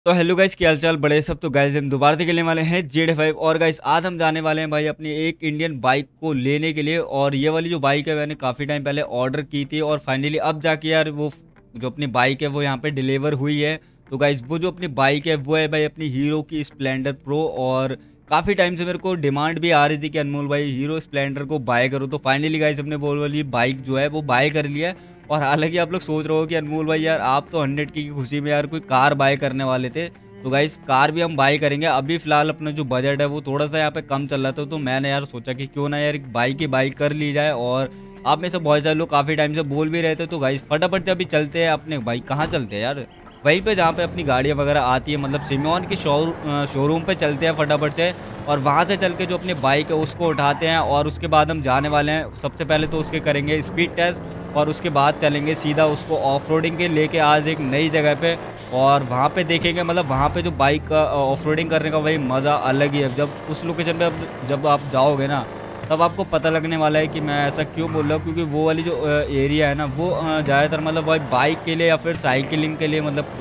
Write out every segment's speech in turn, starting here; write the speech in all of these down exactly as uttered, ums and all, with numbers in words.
तो hello guys, क्या हालचाल बड़े सब। तो गाइस हम दोबारा से खेलने वाले हैं जेड फाइव। और गाइस आज हम जाने वाले हैं भाई अपनी एक इंडियन बाइक को लेने के लिए। और ये वाली जो बाइक है मैंने काफ़ी टाइम पहले ऑर्डर की थी और फाइनली अब जाके यार वो जो अपनी बाइक है वो यहाँ पे डिलीवर हुई है। तो गाइस वो जो अपनी बाइक है वो है भाई अपनी हीरो की स्प्लेंडर प्रो। और काफ़ी टाइम से मेरे को डिमांड भी आ रही थी कि अनमोल भाई हीरो स्प्लेंडर को बाय करो। तो फाइनली गाइस हमने वो वाली बाइक जो है वो बाय कर लिया है। और हालांकि आप लोग सोच रहे हो कि अनमोल भाई यार आप तो हंड्रेड की खुशी में यार कोई कार बाय करने वाले थे। तो गाइस कार भी हम बाय करेंगे। अभी फिलहाल अपना जो बजट है वो थोड़ा सा यहाँ पे कम चल रहा था, तो मैंने यार सोचा कि क्यों ना यार एक बाइक ही बाइक कर ली जाए। और आप में से बहुत सारे लोग काफ़ी टाइम से बोल भी रहे थे। तो गाइस फटाफट से अभी चलते हैं अपने बाइक। कहाँ चलते हैं यार? वहीं पे जहाँ पे अपनी गाड़ियाँ वगैरह आती है, मतलब सिमोन के शो शोरूम पे चलते हैं फटाफट से। और वहाँ से चल के जो अपनी बाइक है उसको उठाते हैं और उसके बाद हम जाने वाले हैं। सबसे पहले तो उसके करेंगे स्पीड टेस्ट और उसके बाद चलेंगे सीधा उसको ऑफ रोडिंग के लेके आज एक नई जगह पे। और वहाँ पे देखेंगे, मतलब वहाँ पे जो बाइक का ऑफ रोडिंग करने का वही मज़ा अलग ही है। जब उस लोकेशन पे अब जब आप जाओगे ना तब आपको पता लगने वाला है कि मैं ऐसा क्यों बोल रहा हूँ, क्योंकि वो वाली जो एरिया है ना वो ज़्यादातर मतलब भाई बाइक के लिए या फिर साइकिलिंग के लिए मतलब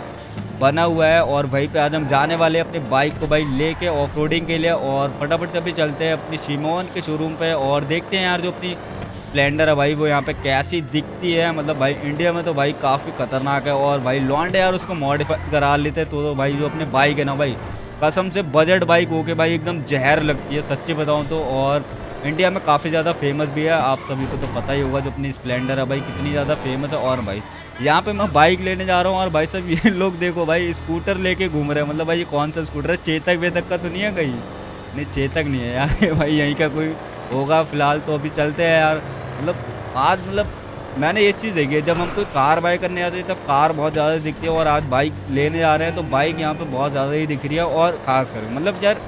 अ, बना हुआ है। और वहीं पे आज हम जाने वाले हैं अपनी बाइक को भाई लेके ऑफ रोडिंग के लिए। और फटाफट से अभी चलते हैं अपनी शिमोन के शोरूम पे और देखते हैं यार जो अपनी स्प्लेंडर है भाई वो यहाँ पे कैसी दिखती है। मतलब भाई इंडिया में तो भाई काफ़ी खतरनाक है। और भाई लॉन्डे यार उसको मॉडिफाई करा लेते तो, तो भाई जो अपने बाइक है ना भाई कसम से बजट बाइक होके भाई एकदम जहर लगती है सच्ची बताऊँ तो। और इंडिया में काफ़ी ज़्यादा फेमस भी है, आप सभी को तो पता ही होगा जो अपनी स्प्लेंडर है भाई कितनी ज़्यादा फेमस है। और भाई यहाँ पे मैं बाइक लेने जा रहा हूँ और भाई साहब ये लोग देखो भाई स्कूटर लेके घूम रहे हैं। मतलब भाई ये कौन सा स्कूटर है? चेतक वेतक का तो नहीं है कहीं? नहीं चेतक नहीं है यार भाई यहीं का कोई होगा फिलहाल। तो अभी चलते हैं यार। मतलब आज मतलब मैंने ये चीज़ देखी है, जब हम कोई कार बाय करने आते हैं तब कार बहुत ज़्यादा दिखती है और आज बाइक लेने जा रहे हैं तो बाइक यहाँ पे बहुत ज़्यादा ही दिख रही है। और ख़ास कर मतलब यार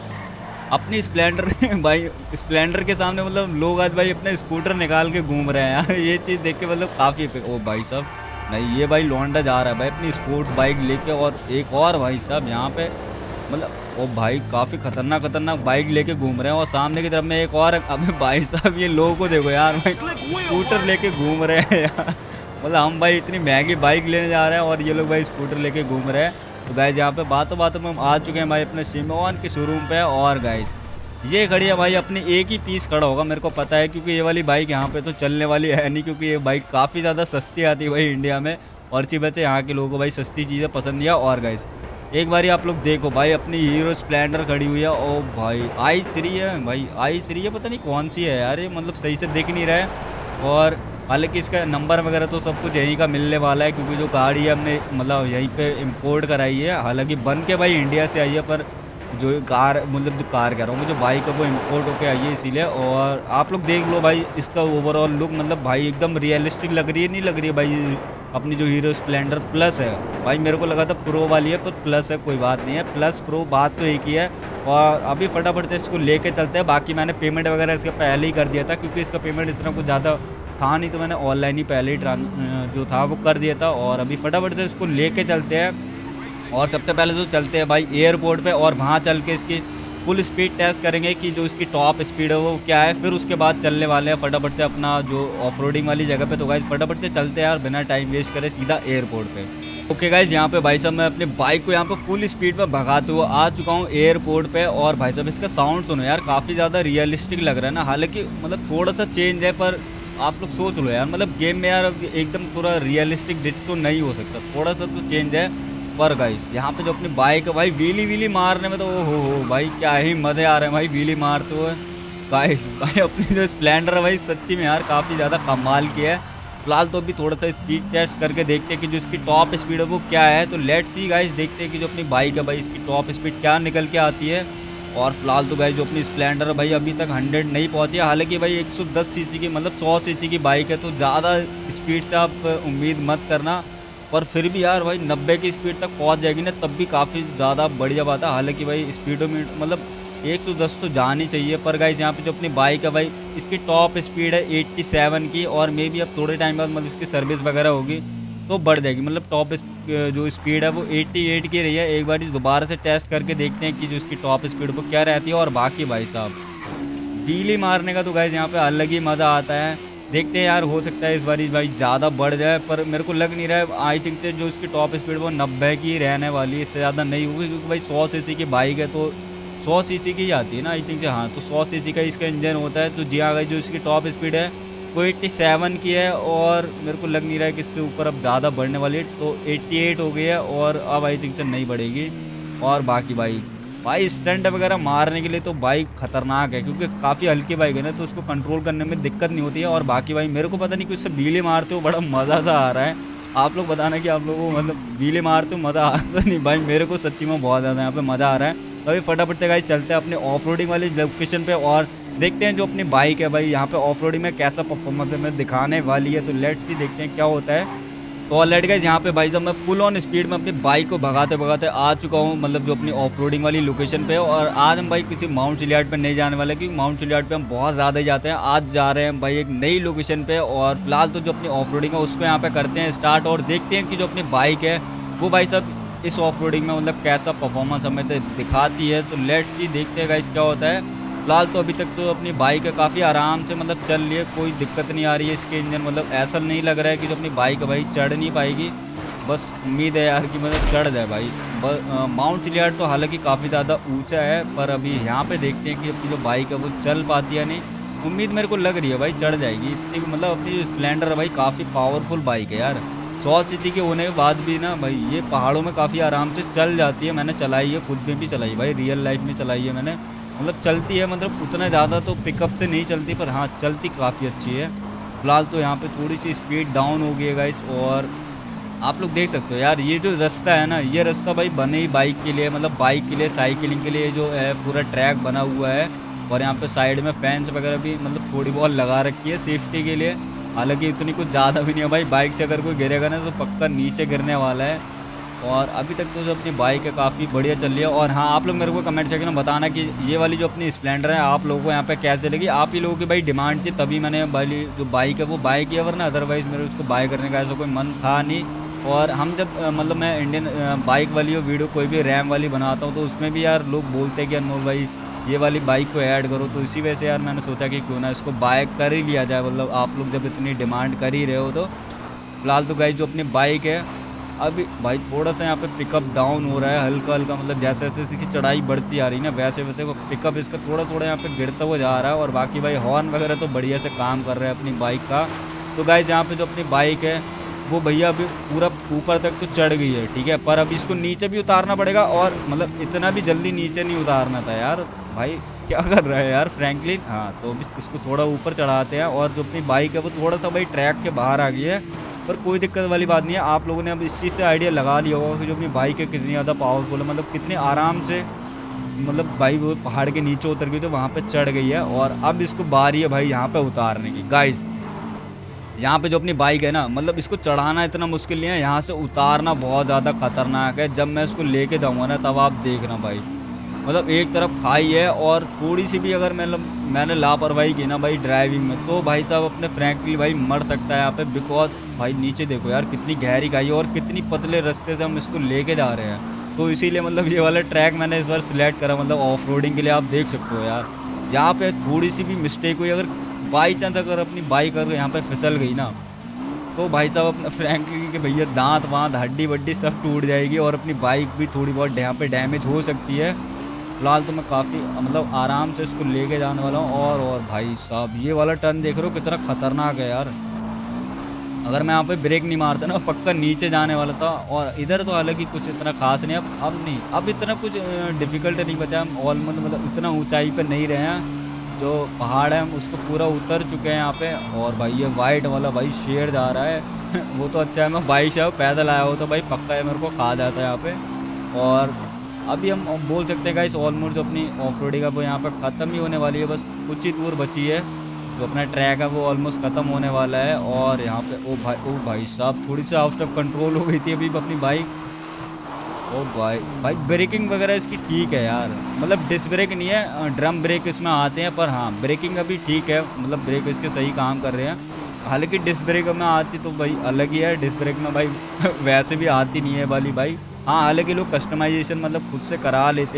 अपनी स्प्लेंडर भाई स्प्लेंडर के सामने मतलब लोग आज भाई अपने स्कूटर निकाल के घूम रहे हैं यार। ये चीज़ देख के मतलब काफ़ी ओ भाई साहब नहीं, ये भाई लौंडा जा रहा है भाई अपनी स्पोर्ट्स बाइक लेके। और एक और भाई साहब यहाँ पे मतलब ओ भाई काफ़ी खतरनाक खतरनाक बाइक लेके घूम रहे हैं। और सामने की तरफ में एक और, अबे भाई साहब ये लोगों को देखो यार भाई स्कूटर लेके घूम रहे हैं यार। मतलब हम भाई इतनी महंगी बाइक लेने जा रहे हैं और ये लोग भाई स्कूटर लेके घूम रहे हैं। तो गाइज यहाँ पे बातों बातों में हम आ चुके हैं भाई अपने शिमोन के शोरूम पे। और गाइज ये खड़ी है भाई अपनी एक ही पीस खड़ा होगा मेरे को पता है, क्योंकि ये वाली बाइक यहाँ पे तो चलने वाली है नहीं, क्योंकि ये बाइक काफ़ी ज़्यादा सस्ती आती है भाई इंडिया में। और अच्छी बात है यहाँ के लोगों को भाई सस्ती चीज़ें पसंद नहीं है। और गाइज एक बारी आप लोग देखो भाई अपनी हीरो स्प्लेंडर खड़ी हुई है। ओ भाई आई थ्री है भाई, आई थ्री है, पता नहीं कौन सी है यार ये, मतलब सही से दिख नहीं रहा है। और हालांकि इसका नंबर वगैरह तो सब कुछ यहीं का मिलने वाला है, क्योंकि जो गाड़ी है हमने मतलब यहीं पे इंपोर्ट कराई है। हालांकि बन के भाई इंडिया से आई है, पर जो कार मतलब जो कार कह रहा हूँ जो बाइक है वो इंपोर्ट होके आई है इसीलिए। और आप लोग देख लो भाई इसका ओवरऑल लुक, मतलब भाई एकदम रियलिस्टिक लग रही है, नहीं लग रही है भाई अपनी जो हीरो स्प्लेंडर प्लस है। भाई मेरे को लगा था प्रो वाली है, पर प्लस है, कोई बात नहीं है, प्लस प्रो बात तो एक ही है। और अभी फटाफट से इसको लेके चलते हैं। बाकी मैंने पेमेंट वगैरह इसका पहले ही कर दिया था, क्योंकि इसका पेमेंट इतना कुछ ज़्यादा था नहीं, तो मैंने ऑनलाइन ही पहले ही ट्रांस जो था वो कर दिया था। और अभी फटाफट से इसको लेके चलते हैं। और सबसे पहले तो चलते हैं भाई एयरपोर्ट पे और वहाँ चल के इसकी फुल स्पीड टेस्ट करेंगे कि जो इसकी टॉप स्पीड है वो क्या है। फिर उसके बाद चलने वाले हैं फटाफट से अपना जो ऑफ रोडिंग वाली जगह पे। तो गाइज फटाफट से चलते हैं यार बिना टाइम वेस्ट करे सीधा एयरपोर्ट पे। ओके गाइज यहाँ पे भाई साहब मैं अपनी बाइक को यहाँ पे फुल स्पीड में भगाते हुए आ चुका हूँ एयरपोर्ट पे। और भाई साहब इसका साउंड सुनो यार, काफ़ी ज़्यादा रियलिस्टिक लग रहा है ना। हालांकि मतलब थोड़ा सा चेंज है, पर आप लोग सोच लो यार मतलब गेम में यार एकदम पूरा रियलिस्टिक डिट तो नहीं हो सकता, थोड़ा सा तो चेंज है। पर गाइस यहाँ पे जो अपनी बाइक है भाई व्हीली व्हीली मारने में तो ओ हो हो भाई क्या ही मज़े आ रहे हैं भाई व्हीली मारते हुए। गाइस भाई अपनी जो स्प्लेंडर है भाई सच्ची में यार काफ़ी ज़्यादा कमाल की है। फिलहाल तो अभी थोड़ा सा स्पीड टेस्ट करके देखते हैं कि जो इसकी टॉप स्पीड है वो क्या है। तो लेट्स सी गाइस देखते हैं कि जो अपनी बाइक है भाई इसकी टॉप स्पीड क्या निकल के आती है। और फिलहाल तो गाइस जो अपनी स्प्लेंडर है भाई अभी तक हंड्रेड नहीं पहुंची है। हालांकि भाई एक सौ दस सीसी की मतलब सौ सीसी की बाइक है, तो ज़्यादा स्पीड से आप उम्मीद मत करना। पर फिर भी यार भाई नब्बे की स्पीड तक पहुंच जाएगी ना तब भी काफ़ी ज़्यादा बढ़िया बात है। हालांकि भाई स्पीडोमीटर मतलब एक सौ दस तो जानी चाहिए। पर गाइस यहाँ पे जो अपनी बाइक है भाई इसकी टॉप स्पीड है सत्तासी की। और मे बी अब थोड़े टाइम बाद मतलब इसकी सर्विस वगैरह होगी तो बढ़ जाएगी, मतलब टॉप जो स्पीड है वो अट्ठासी की रही है। एक बार दोबारा से टेस्ट करके देखते हैं कि जो इसकी टॉप स्पीड वो क्या रहती है। और बाकी भाई साहब व्हीली मारने का तो गाइस यहाँ पे अलग ही मज़ा आता है। देखते हैं यार, हो सकता है इस बारी भाई ज़्यादा बढ़ जाए, पर मेरे को लग नहीं रहा है। आई थिंक से जो इसकी टॉप स्पीड वो नब्बे की रहने वाली है, इससे ज़्यादा नहीं होगी, क्योंकि भाई सौ सीसी की बाइक है तो सौ सीसी की ही आती है ना आई थिंक से। हाँ, तो सौ सीसी का इसका इंजन होता है। तो जी हाँ भाई, जो इसकी टॉप स्पीड है वो सत्तासी की है, और मेरे को लग नहीं रहा है कि इससे ऊपर अब ज़्यादा बढ़ने वाली है। तो अट्ठासी हो गई है, और अब आई थिंक से नहीं बढ़ेगी। और बाकी भाई भाई स्टंट वगैरह मारने के लिए तो बाइक खतरनाक है, क्योंकि काफ़ी हल्की बाइक है ना, तो उसको कंट्रोल करने में दिक्कत नहीं होती है। और बाकी भाई मेरे को पता नहीं कुछ से बीले मारते हो बड़ा मज़ा सा आ रहा है। आप लोग बताना कि आप लोगों को मतलब बीले मारते हो मज़ा आता नहीं। भाई मेरे को सच्ची में बहुत ज़्यादा यहाँ पे मज़ा आ रहा है। तो अभी फटाफट से गाइस चलते हैं अपने ऑफ रोडिंग वाली लोकेशन पे, और देखते हैं जो अपनी बाइक है भाई यहाँ पे ऑफ रोडिंग में कैसा परफॉर्मेंस हमें दिखाने वाली है। तो लेट्स सी, देखते हैं क्या होता है। तो ऑलरेडी गाइस यहाँ पे भाई साहब मैं फुल ऑन स्पीड में अपनी बाइक को भगाते भगाते आ चुका हूँ, मतलब जो अपनी ऑफ रोडिंग वाली लोकेशन पे। और आज हम भाई किसी माउंट चिलियाड पे नहीं जाने वाले, क्योंकि माउंट चिलियाड पे हम बहुत ज़्यादा ही जाते हैं। आज जा रहे हैं भाई एक नई लोकेशन पे, और फिलहाल तो जो अपनी ऑफ रोडिंग है उसको यहाँ पे करते हैं स्टार्ट, और देखते हैं कि जो अपनी बाइक है वो भाई साहब इस ऑफ रोडिंग में मतलब कैसा परफॉर्मेंस हमें दिखाती है। तो लेट्स सी, देखते हैं गाइस क्या होता है। फिलहाल तो अभी तक तो अपनी बाइक है काफ़ी आराम से मतलब चल रही है, कोई दिक्कत नहीं आ रही है इसके इंजन, मतलब ऐसा नहीं लग रहा है कि जो अपनी बाइक है भाई चढ़ नहीं पाएगी। बस उम्मीद है यार कि मतलब चढ़ जाए भाई। माउंट चिलियाड तो हालांकि काफ़ी ज़्यादा ऊंचा है, पर अभी यहाँ पे देखते हैं कि अपनी जो बाइक है वो चल पाती है नहीं। उम्मीद मेरे को लग रही है भाई चढ़ जाएगी इतनी, मतलब अपनी जो स्प्लेंडर है भाई काफ़ी पावरफुल बाइक है यार। सौ सीसी के होने के बाद भी ना भाई ये पहाड़ों में काफ़ी आराम से चल जाती है। मैंने चलाई है, खुद में भी चलाई है भाई, रियल लाइफ में चलाई है मैंने, मतलब चलती है, मतलब उतना ज़्यादा तो पिकअप से नहीं चलती, पर हाँ चलती काफ़ी अच्छी है। फिलहाल तो यहाँ पे थोड़ी सी स्पीड डाउन हो गई है गाइस, और आप लोग देख सकते हो यार ये जो रास्ता है ना, ये रास्ता भाई बने ही बाइक के लिए, मतलब बाइक के लिए, साइकिलिंग के लिए जो है पूरा ट्रैक बना हुआ है। और यहाँ पे साइड में फैंस वगैरह भी मतलब थोड़ी बहुत लगा रखी है सेफ्टी के लिए। हालांकि इतनी कुछ ज़्यादा भी नहीं है भाई, बाइक से अगर कोई गिरेगा ना तो पक्का नीचे गिरने वाला है। और अभी तक तो जो अपनी बाइक है काफ़ी बढ़िया चल रही है। और हाँ, आप लोग मेरे को कमेंट सेक्शन में बताना कि ये वाली जो अपनी स्प्लेंडर है आप लोगों को यहाँ पे कैसे लगी। आप ही लोगों की भाई डिमांड थी तभी मैंने वाली जो बाइक है वो बाइक किया, वरना अदरवाइज़ मेरे उसको बाय करने का ऐसा कोई मन था नहीं। और हम जब मतलब मैं इंडियन बाइक वाली वीडियो कोई भी रैम वाली बनाता हूँ तो उसमें भी यार लोग बोलते हैं कि अनमोल भाई ये वाली बाइक को ऐड करो, तो इसी वजह से यार मैंने सोचा कि क्यों ना इसको बाय कर ही लिया जाए, मतलब आप लोग जब इतनी डिमांड कर ही रहे हो। तो फिलहाल तो गाइस जो अपनी बाइक है अभी भाई थोड़ा सा यहाँ पे पिकअप डाउन हो रहा है हल्का हल्का, मतलब जैसे जैसे इसकी चढ़ाई बढ़ती आ रही है ना वैसे वैसे वो पिकअप इसका थोड़ा थोड़ा यहाँ पे गिरता हुआ जा रहा है। और बाकी भाई हॉर्न वगैरह तो बढ़िया से काम कर रहा है अपनी बाइक का। तो गाइस यहाँ पे जो अपनी बाइक है वो भैया अभी पूरा ऊपर तक तो चढ़ गई है, ठीक है, पर अभी इसको नीचे भी उतारना पड़ेगा। और मतलब इतना भी जल्दी नीचे नहीं उतारना था यार, भाई क्या कर रहा है यार फ्रैंकलिन। हाँ, तो अभी इसको थोड़ा ऊपर चढ़ाते हैं। और जो अपनी बाइक है वो थोड़ा सा भाई ट्रैक के बाहर आ गई है, पर कोई दिक्कत वाली बात नहीं है। आप लोगों ने अब इस चीज़ से आइडिया लगा लिया होगा कि जो अपनी बाइक है कितनी ज़्यादा पावरफुल है, मतलब कितने आराम से मतलब भाई वो पहाड़ के नीचे उतर गई तो वहाँ पे चढ़ गई है। और अब इसको बारी है भाई यहाँ पे उतारने की। गाइस यहाँ पे जो अपनी बाइक है ना, मतलब इसको चढ़ाना इतना मुश्किल नहीं है, यहाँ से उतारना बहुत ज़्यादा खतरनाक है। जब मैं इसको लेके जाऊँगा ना तब आप देखना भाई, मतलब एक तरफ खाई है और थोड़ी सी भी अगर मैं मैंने लापरवाही की ना भाई ड्राइविंग में तो भाई साहब अपने फ्रैंकली भाई मर सकता है यहाँ पे। बिकॉज भाई नीचे देखो यार कितनी गहरी खाई है और कितनी पतले रास्ते से हम इसको लेके जा रहे हैं। तो इसीलिए मतलब ये वाला ट्रैक मैंने इस बार सिलेक्ट करा, मतलब ऑफ रोडिंग के लिए। आप देख सकते हो यार यहाँ पे थोड़ी सी भी मिस्टेक हुई, अगर बाई चांस अगर अपनी बाइक अगर यहाँ पे फिसल गई ना तो भाई साहब अपना फ्रैंकली के भैया दांत वाँत हड्डी वड्डी सब टूट जाएगी और अपनी बाइक भी थोड़ी बहुत यहाँ पे डैमेज हो सकती है। फिलहाल तो मैं काफ़ी मतलब आराम से इसको लेके जाने वाला हूँ। और और भाई साहब ये वाला टर्न देख रहे हो कितना खतरनाक है यार, अगर मैं यहाँ पे ब्रेक नहीं मारता ना पक्का नीचे जाने वाला था। और इधर तो हालांकि कुछ इतना खास नहीं, अब अब नहीं अब इतना कुछ डिफ़िकल्ट नहीं बचा, हम ऑलमोस्ट मतलब इतना ऊंचाई पे नहीं रहे हैं। जो पहाड़ है हम उसको पूरा उतर चुके हैं यहाँ पे। और भाई ये वाइट वाला भाई शेर जा रहा है वो तो अच्छा है, मैं बाइक से पैदल आया हो तो भाई पक्का है मेरे को खा जाता है यहाँ पे। और अभी हम बोल सकते हैं गाइस ऑलमोस्ट जो अपनी ऑफ रोडिंग है वो यहाँ पर ख़त्म ही होने वाली है, बस कुछ ही दूर बची है। जो अपना ट्रैक है वो ऑलमोस्ट ख़त्म होने वाला है। और यहाँ पे ओ भाई ओ भाई साहब थोड़ी सी आउट ऑफ कंट्रोल हो गई थी अभी अपनी बाइक। ओ भाई भाई ब्रेकिंग वगैरह इसकी ठीक है यार, मतलब डिस्क ब्रेक नहीं है, ड्रम ब्रेक इसमें आते हैं, पर हाँ ब्रेकिंग अभी ठीक है, मतलब ब्रेक इसके सही काम कर रहे हैं। हालांकि डिस्क ब्रेक में आती तो भाई अलग ही है, डिस्क ब्रेक में भाई वैसे भी आती नहीं है वाली भाई। हाँ हालांकि लोग कस्टमाइजेशन मतलब खुद से करा लेते हैं,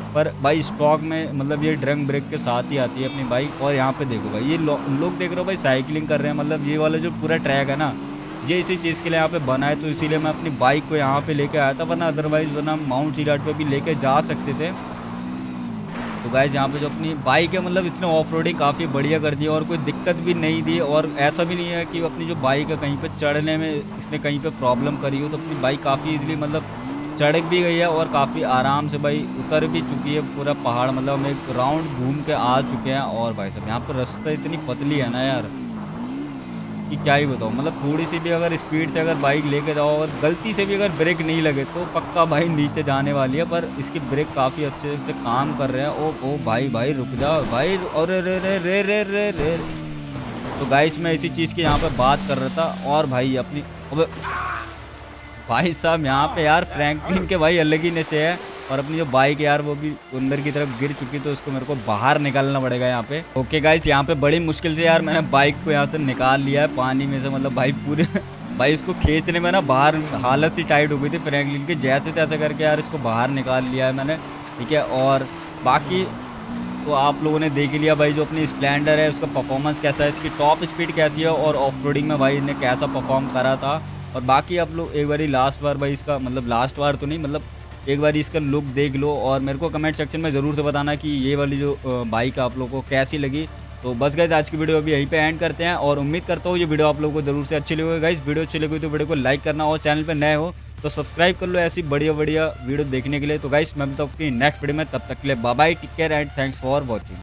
पर भाई स्टॉक में मतलब ये ड्रम ब्रेक के साथ ही आती है अपनी बाइक। और यहाँ पे देखो भाई ये लो, लोग देख रहे हो भाई साइकिलिंग कर रहे हैं, मतलब ये वाला जो पूरा ट्रैक है ना ये इसी चीज़ के लिए यहाँ पे बना है, तो इसीलिए मैं अपनी बाइक को यहाँ पे लेके आया था, वरना अदरवाइज वरना माउंट सिलाट पे भी लेके जा सकते थे। तो गाइस यहाँ पे जो अपनी बाइक है मतलब इसने ऑफ रोडिंग काफ़ी बढ़िया कर दी और कोई दिक्कत भी नहीं दी, और ऐसा भी नहीं है कि अपनी जो बाइक है कहीं पे चढ़ने में इसने कहीं पे प्रॉब्लम करी हो। तो अपनी बाइक काफ़ी इजीली मतलब चढ़ भी गई है और काफ़ी आराम से भाई उतर भी चुकी है पूरा पहाड़, मतलब हम एक राउंड घूम के आ चुके हैं। और भाई साहब यहाँ पर रास्ता इतनी पतली है ना यार कि क्या ही बताऊँ, मतलब थोड़ी सी भी अगर स्पीड से अगर बाइक लेके जाओ और गलती से भी अगर ब्रेक नहीं लगे तो पक्का भाई नीचे जाने वाली है। पर इसकी ब्रेक काफ़ी अच्छे से काम कर रहे हैं। ओ ओ भाई भाई रुक जा भाई, और रे रे रे रे रे रे। तो गाइस मैं इसी चीज़ की यहाँ पे बात कर रहा था। और भाई अपनी अब भाई साहब यहाँ पे यार फ्रैंकलिन के भाई अलग ही नशे है, और अपनी जो बाइक यार वो भी अंदर की तरफ गिर चुकी, तो इसको मेरे को बाहर निकालना पड़ेगा यहाँ पे। ओके गाइस यहाँ पे बड़ी मुश्किल से यार मैंने बाइक को यहाँ से निकाल लिया है पानी में से, मतलब भाई पूरे भाई इसको खींचने में ना बाहर हालत ही टाइट हो गई थी फ्रैंकलिन की, जैसे तैसे करके यार इसको बाहर निकाल लिया है मैंने, ठीक है। और बाकी तो आप लोगों ने देख लिया भाई जो अपनी स्प्लेंडर है उसका परफॉर्मेंस कैसा है, इसकी टॉप स्पीड कैसी है और ऑफ रोडिंग में भाई ने कैसा परफॉर्म करा था। और बाकी आप लोग एक बार लास्ट बार भाई इसका मतलब लास्ट बार तो नहीं मतलब एक बार इसका लुक देख लो, और मेरे को कमेंट सेक्शन में ज़रूर से बताना कि ये वाली जो बाइक आप लोगों को कैसी लगी। तो बस गाइस आज की वीडियो अभी यहीं पे एंड करते हैं, और उम्मीद करता हूँ ये वीडियो आप लोगों को ज़रूर से अच्छी लगी। गाइस वीडियो अच्छी लगी तो वीडियो को लाइक करना, और चैनल पर नए हो तो सब्सक्राइब कर लो ऐसी बढ़िया बढ़िया वीडियो देखने के लिए। तो गाइस मैं मिलता हूँ अपनी नेक्स्ट वीडियो में, तब तक के लिए bye bye, take care and thanks for watching.